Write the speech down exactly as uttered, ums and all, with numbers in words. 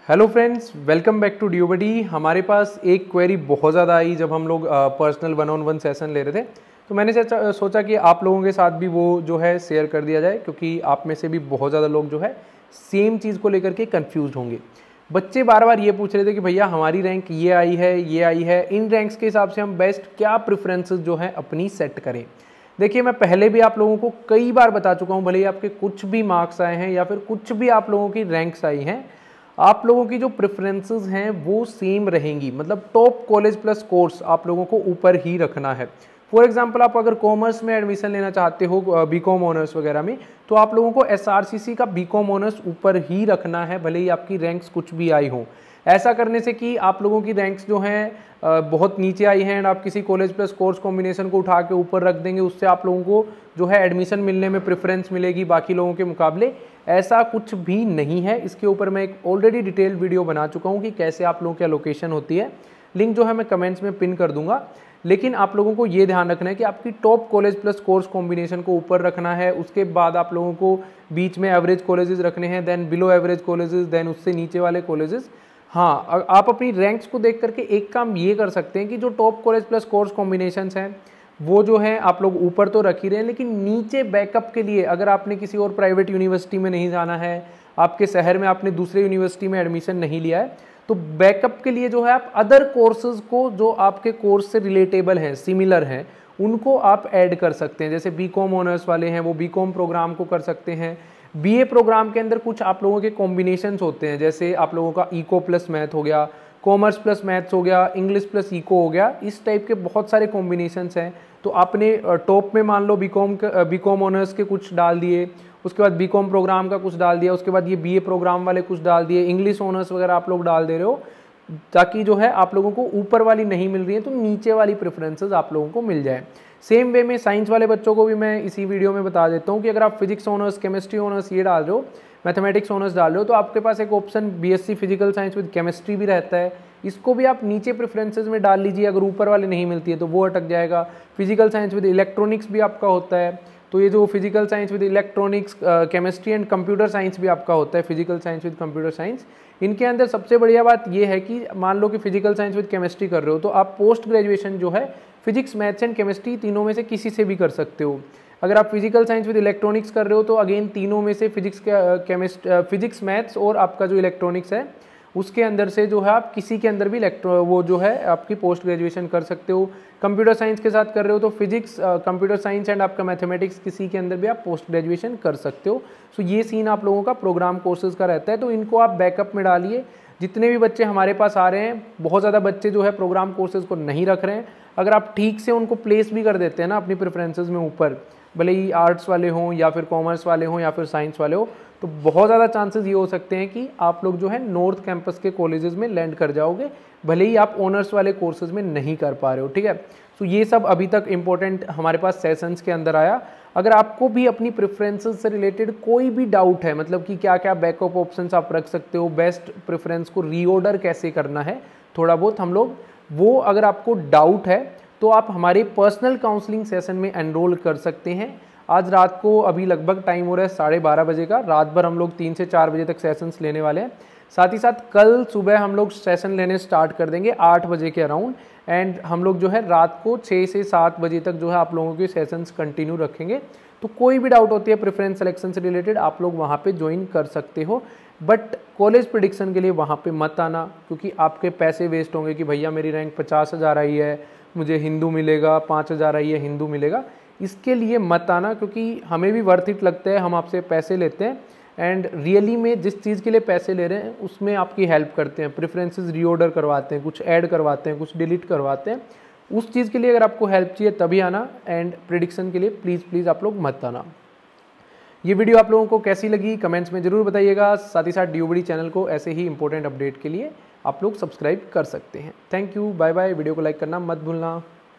Hello friends, welcome back to ड्यूबडी। हमारे पास एक क्वेरी बहुत ज़्यादा आई जब हम लोग personal one on one session ले रहे थे, तो मैंने सोचा सोचा कि आप लोगों के साथ भी वो जो है शेयर कर दिया जाए, क्योंकि आप में से भी बहुत ज़्यादा लोग जो है सेम चीज़ को लेकर के कंफ्यूज होंगे। बच्चे बार बार ये पूछ रहे थे कि भैया हमारी रैंक ये आई है, ये आई है, इन रैंक्स के हिसाब से हम बेस्ट क्या प्रेफरेंसेस जो है अपनी सेट करें। देखिए, मैं पहले भी आप लोगों को कई बार बता चुका हूँ, भले ही आपके कुछ भी मार्क्स आए हैं या फिर कुछ भी आप लोगों की रैंक्स आई हैं, आप लोगों की जो प्रेफरेंसेस हैं वो सेम रहेंगी। मतलब टॉप कॉलेज प्लस कोर्स आप लोगों को ऊपर ही रखना है। फॉर एग्जांपल, आप अगर कॉमर्स में एडमिशन लेना चाहते हो, बीकॉम ऑनर्स वगैरह में, तो आप लोगों को एसआरसीसी का बीकॉम ऑनर्स ऊपर ही रखना है, भले ही आपकी रैंक्स कुछ भी आई हो। ऐसा करने से कि आप लोगों की रैंक्स जो हैं बहुत नीचे आई हैं एंड आप किसी कॉलेज प्लस कोर्स कॉम्बिनेशन को उठा के ऊपर रख देंगे, उससे आप लोगों को जो है एडमिशन मिलने में प्रेफरेंस मिलेगी बाकी लोगों के मुकाबले। ऐसा कुछ भी नहीं है। इसके ऊपर मैं एक ऑलरेडी डिटेल्ड वीडियो बना चुका हूँ कि कैसे आप लोगों की एलोकेशन होती है। लिंक जो है मैं कमेंट्स में पिन कर दूंगा। लेकिन आप लोगों को ये ध्यान रखना है कि आपकी top college plus course combination को ऊपर रखना है। उसके बाद आप लोगों को बीच में एवरेज कॉलेजेस रखने हैं, then below average colleges, then उससे नीचे वाले कॉलेजेस। हाँ, आप अपनी रैंक्स को देख करके एक काम ये कर सकते हैं कि जो top college plus course combinations हैं वो जो है आप लोग ऊपर तो रख ही रहे हैं, लेकिन नीचे बैकअप के लिए अगर आपने किसी और प्राइवेट यूनिवर्सिटी में नहीं जाना है, आपके शहर में आपने दूसरे यूनिवर्सिटी में एडमिशन नहीं लिया है, तो बैकअप के लिए जो है आप अदर कोर्सेज को जो आपके कोर्स से रिलेटेबल हैं, सिमिलर हैं, उनको आप ऐड कर सकते हैं। जैसे बीकॉम ऑनर्स वाले हैं वो बीकॉम प्रोग्राम को कर सकते हैं। बीए प्रोग्राम के अंदर कुछ आप लोगों के कॉम्बिनेशंस होते हैं, जैसे आप लोगों का इको प्लस मैथ हो गया, कॉमर्स प्लस मैथ्स हो गया, इंग्लिश प्लस इको हो गया, इस टाइप के बहुत सारे कॉम्बिनेशंस हैं। तो आपने टॉप में मान लो बीकॉम बीकॉम ऑनर्स के कुछ डाल दिए, उसके बाद बीकॉम प्रोग्राम का कुछ डाल दिया, उसके बाद ये बीए प्रोग्राम वाले कुछ डाल दिए, इंग्लिश ऑनर्स वगैरह आप लोग डाल दे रहे हो, ताकि जो है आप लोगों को ऊपर वाली नहीं मिल रही है तो नीचे वाली प्रेफरेंसेस आप लोगों को मिल जाए। सेम वे में साइंस वाले बच्चों को भी मैं इसी वीडियो में बता देता हूँ कि अगर आप फिजिक्स ऑनर्स, केमिस्ट्री ऑनर्स ये डाल रहे हो, मैथमेटिक्स ऑनर्स डाल रहे हो, तो आपके पास एक option BSc physical science with chemistry भी रहता है। इसको भी आप नीचे प्रेफरेंसेस में डाल लीजिए। अगर ऊपर वाले नहीं मिलती है तो वो अटक जाएगा। फिजिकल साइंस विद इलेक्ट्रॉनिक्स भी आपका होता है, तो ये जो physical science with electronics, chemistry and computer science भी आपका होता है, physical science with computer science. इनके अंदर सबसे बढ़िया बात ये है कि मान लो कि फिजिकल साइंस विद केमिस्ट्री कर रहे हो, तो आप पोस्ट ग्रेजुएशन जो है फिजिक्स, मैथ्स एंड केमिस्ट्री तीनों में से किसी से भी कर सकते हो। अगर आप फिजिकल साइंस विद इलेक्ट्रॉनिक्स कर रहे हो तो अगेन तीनों में से फिजिक्स, केमिस्ट फिजिक्स, मैथ्स और आपका जो इलेक्ट्रॉनिक्स है उसके अंदर से जो है आप किसी के अंदर भी इलेक्ट्रो वो जो है आपकी पोस्ट ग्रेजुएशन कर सकते हो। कंप्यूटर साइंस के साथ कर रहे हो तो फिजिक्स, कंप्यूटर साइंस एंड आपका मैथमेटिक्स, किसी के अंदर भी आप पोस्ट ग्रेजुएशन कर सकते हो। सो ये सीन आप लोगों का प्रोग्राम कोर्सेज का रहता है, तो इनको आप बैकअप में डालिए। जितने भी बच्चे हमारे पास आ रहे हैं, बहुत ज़्यादा बच्चे जो है प्रोग्राम कोर्सेज को नहीं रख रहे हैं। अगर आप ठीक से उनको प्लेस भी कर देते हैं ना अपनी प्रेफरेंसेस में ऊपर, भले ही आर्ट्स वाले हों या फिर कॉमर्स वाले हों या फिर साइंस वाले हो, तो बहुत ज़्यादा चांसेस ये हो सकते हैं कि आप लोग जो है नॉर्थ कैंपस के कॉलेजेस में लैंड कर जाओगे, भले ही आप ऑनर्स वाले कोर्सेज में नहीं कर पा रहे हो। ठीक है, तो ये सब अभी तक इम्पोर्टेंट हमारे पास सेशंस के अंदर आया। अगर आपको भी अपनी प्रेफरेंसेस से रिलेटेड कोई भी डाउट है, मतलब कि क्या क्या बैकअप ऑप्शंस आप रख सकते हो, बेस्ट प्रेफरेंस को रीऑर्डर कैसे करना है, थोड़ा बहुत हम लोग वो, अगर आपको डाउट है तो आप हमारे पर्सनल काउंसलिंग सेशन में एनरोल कर सकते हैं। आज रात को, अभी लगभग टाइम हो रहा है साढ़े बारह बजे का, रात भर हम लोग तीन से चार बजे तक सेशंस लेने वाले हैं। साथ ही साथ कल सुबह हम लोग सेशन लेने स्टार्ट कर देंगे आठ बजे के अराउंड, एंड हम लोग जो है रात को छः से सात बजे तक जो है आप लोगों के सेशंस कंटिन्यू रखेंगे। तो कोई भी डाउट होती है प्रेफरेंस सिलेक्शन से रिलेटेड, आप लोग वहाँ पे ज्वाइन कर सकते हो। बट कॉलेज प्रेडिक्शन के लिए वहाँ पे मत आना, क्योंकि आपके पैसे वेस्ट होंगे कि भैया मेरी रैंक पचास हज़ार आई है, मुझे हिंदू मिलेगा, पाँच हज़ार आई है, हिंदू मिलेगा। इसके लिए मत आना, क्योंकि हमें भी वर्थ इट लगता है, हम आपसे पैसे लेते हैं एंड रियली में जिस चीज़ के लिए पैसे ले रहे हैं उसमें आपकी हेल्प करते हैं। प्रेफरेंसेस रीऑर्डर करवाते हैं, कुछ ऐड करवाते हैं, कुछ डिलीट करवाते हैं। उस चीज़ के लिए अगर आपको हेल्प चाहिए तभी आना, एंड प्रेडिक्शन के लिए प्लीज़ प्लीज़ आप लोग मत आना। ये वीडियो आप लोगों को कैसी लगी कमेंट्स में ज़रूर बताइएगा। साथ ही साथ ड्यूबडी चैनल को ऐसे ही इंपॉर्टेंट अपडेट के लिए आप लोग सब्सक्राइब कर सकते हैं। Thank you, bye bye. Video को लाइक करना मत भूलना।